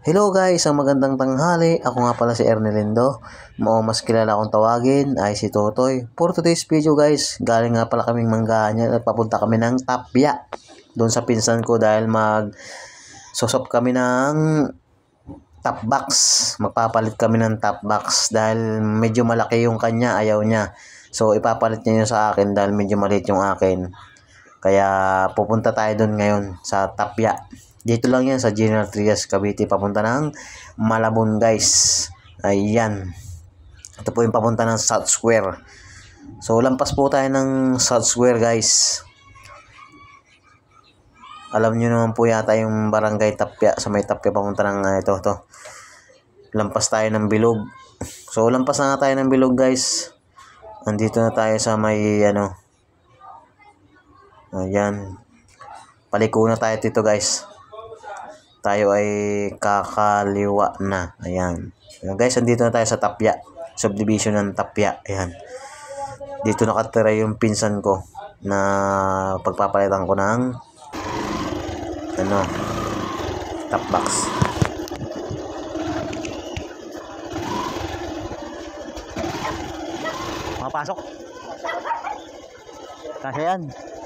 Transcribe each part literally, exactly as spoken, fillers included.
Hello guys, ang magandang tanghali. Ako nga pala si Ernelindo. O mas kilala akong tawagin ay si Totoy. For today's video guys, galing nga pala kaming Manggahan at papunta kami ng Tapia. Doon sa pinsan ko dahil mag sosop kami ng top box. Magpapalit kami ng top box dahil medyo malaki yung kanya, ayaw niya. So ipapalit niya yun sa akin dahil medyo maliit yung akin. Kaya pupunta tayo doon ngayon sa Tapia. Dito lang yan sa General Trias, Cavite, papunta ng Malabon guys. Ayan. Ito po yung papunta ng South Square. So lampas po tayo ng South Square guys. Alam nyo naman po yata yung barangay Tapia. Sa may Tapia papunta ng uh, ito, to. Lampas tayo ng Bilog. So lampas na nga tayo ng Bilog guys. Nandito na tayo sa may ano. Ayan. Paliko na tayo dito guys. Tayo ay kakaliwa na. Ayan. Ayan guys, andito na tayo sa Tapia. Subdivision ng Tapia. Ayan. Dito nakatira yung pinsan ko na pagpapalitan ko ng ano, top box. Makapasok. Kasi yan.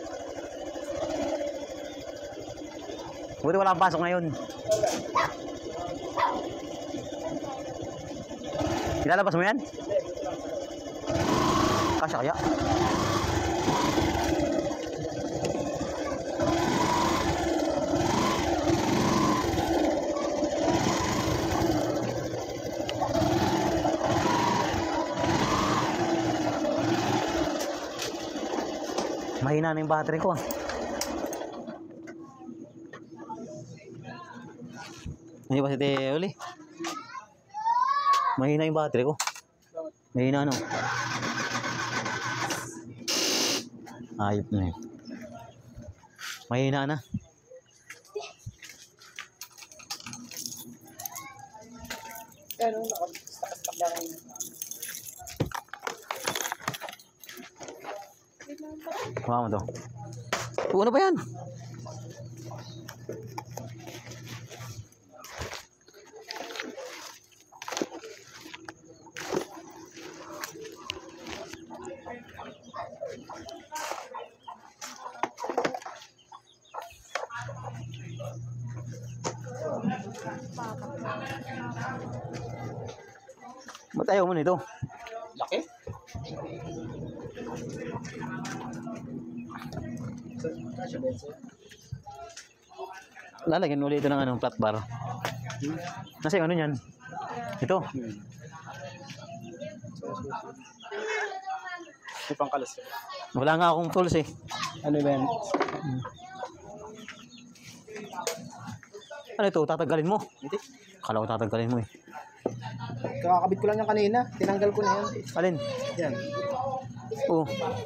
Buti wala kang pasok ngayon. Ilalabas mo yan? Kasya kaya? Mahina na yung battery ko ah. Hindi ba si Teo uli? Mahina yung battery ko. Mahina ano? Ayop na eh. Mahina na. Pero naka-stuck lang yun. Kuha mo to. Ano ba yan? Ba't ayaw mo nito? Laki? Lalagyan ulit ito ng anong flat bar. Nasa yung ano yan? Ito. May pangkalas. Wala nga akong tools eh. Ano ba yan? Hmm. Ano ito? Tatagalin mo? Hindi. Kala ko tatagalin mo eh. Kakakabit ko lang yan kanina. Tinanggal ko na yan. Alin? Yan. Oo.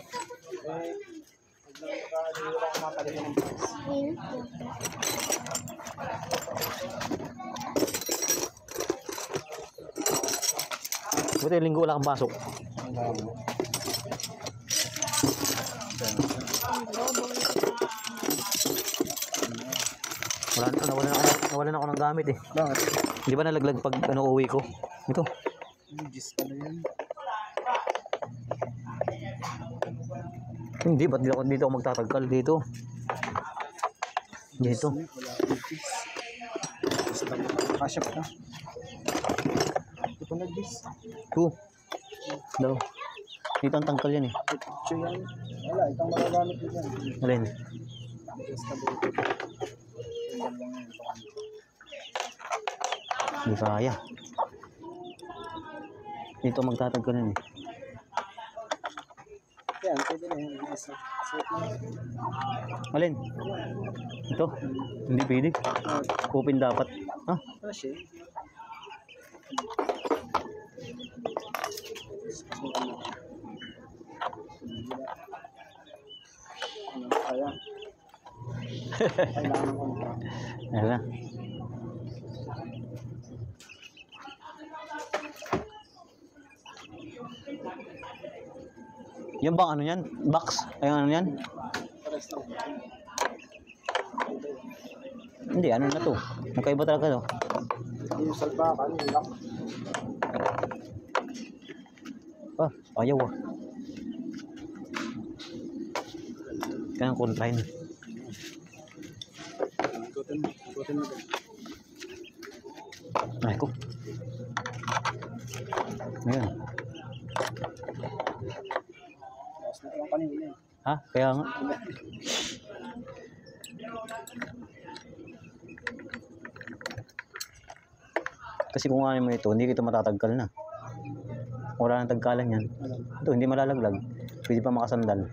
Buti linggo wala kang pasok. Wala na, nawala na, nawala na ako ng gamit eh. Bakit? Di ba nalaglag pag ano uwi ko? Ito. Gis pa na yan. Hindi, ba't dito, dito ako magtatagal dito? Dito. Wala akong gis. Kasya pa. Ito pa nag-gis. Ito. Dalo. Dito ang tangkal yan eh. Ito yan. Wala, itang magagamit ko yan. Alin? Hindi kaya. Dito magtatagal yan eh. Yan, pwede na yan. Alin? Ito? Hindi pwede. Open dapat. Ha? Kasya. Ano kaya? Kailangan ko na. Ayan na. Yung bang ano yan? Box? Ay ano yan? Hindi, ano na to? Magkaiba talaga to. Yung salbakan, yung lock. Ah, ayaw ah. Kaya kontrahin. Ikutin mo, ikutin mo. Ay ko. Ngayon. Tapos na yung kanina. Ha? Kaya nga. Kasi kung ano mo ito, hindi kita matatagkal na. Wala nang tagkalan yan. Ito, hindi malalaglag. Pwede pa makasandal.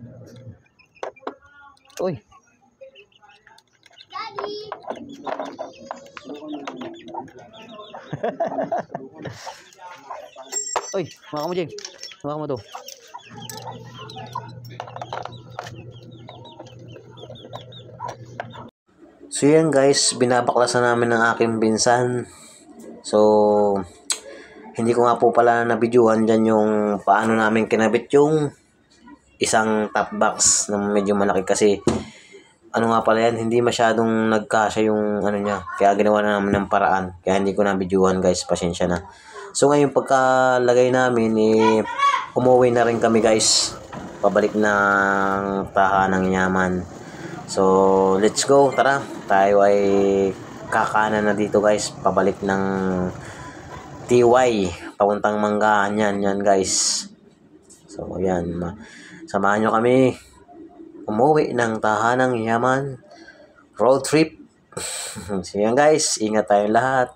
Uy! Uy! Maka mo, Jeng. Maka mo to. So yan guys, binabaklasan namin ng aking pinsan. So, hindi ko nga po pala na-videohan dyan yung paano namin kinabit yung isang top box na medyo malaki kasi ano nga pala yan, hindi masyadong nagkasya yung ano niya. Kaya ginawa na namin ng paraan. Kaya hindi ko na-videohan guys, pasensya na. So ngayon pagkalagay namin, eh, umuwi na rin kami guys. Pabalik ng tahanang Yaman. So, let's go. Tara. Tayo ay kakanan na dito guys. Pabalik ng T Y. Papuntang Manggahan yan. Yan guys. So, yan. Samahan nyo kami. Umuwi ng tahanang Yaman. Road trip. So, yan guys. Ingat tayong lahat.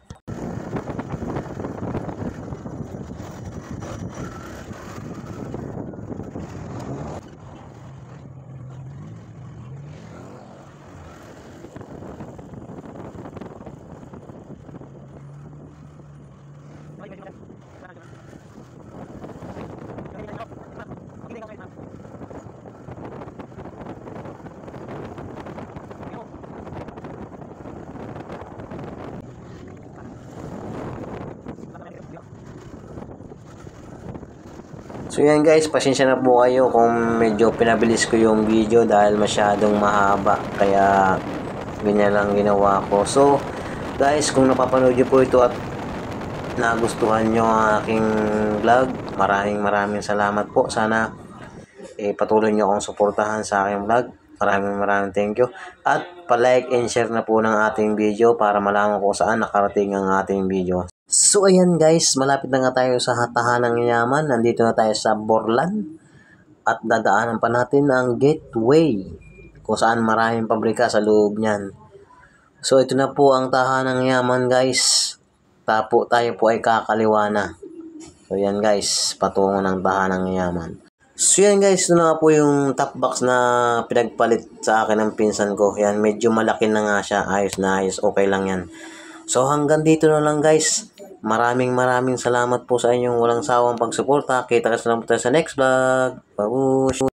So yan guys, pasensya na po kayo kung medyo pinabilis ko yung video dahil masyadong mahaba. Kaya ganyan lang ginawa ko. So guys, kung napapanood nyo po ito at nagustuhan nyo ang aking vlog, maraming maraming salamat po. Sana eh, patuloy nyo akong suportahan sa aking vlog. Maraming maraming thank you. At pa-like and share na po ng ating video para malaman ko saan nakarating ang ating video. So ayan guys, malapit na nga tayo sa tahanang Yaman. Nandito na tayo sa Borlan. At dadaanan pa natin ang gateway kung saan maraming pabrika sa loob niyan. So ito na po ang tahanang Yaman guys. Tapo tayo po ay kakaliwa na. So yan guys, patungo ng tahanang Yaman. So yan guys, ito na nga po yung top box na pinagpalit sa akin ng pinsan ko. Yan, medyo malaki na nga siya. Ayos na ayos, okay lang yan. So hanggang dito na lang guys. Maraming maraming salamat po sa inyong walang sawang pagsuporta. Kita ka sa next vlog. Babush!